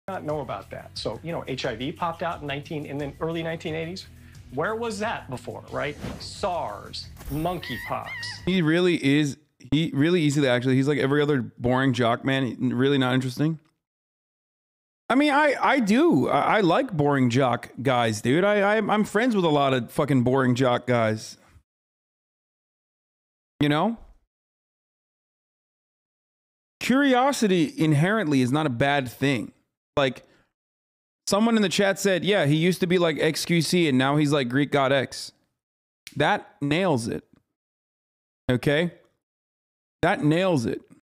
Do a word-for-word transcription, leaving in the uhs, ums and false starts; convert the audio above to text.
not know about that. So, you know, H I V popped out in nineteen in the early nineteen eighties. Where was that before, right? SARS, monkeypox. He really is. He really easily actually. He's like every other boring jock man. Really not interesting. I mean, I I do. I, I like boring jock guys, dude. I, I I'm friends with a lot of fucking boring jock guys. You know? Curiosity inherently is not a bad thing. Like, someone in the chat said, yeah, he used to be like xQc and now he's like Greekgodx. That nails it. Okay? That nails it.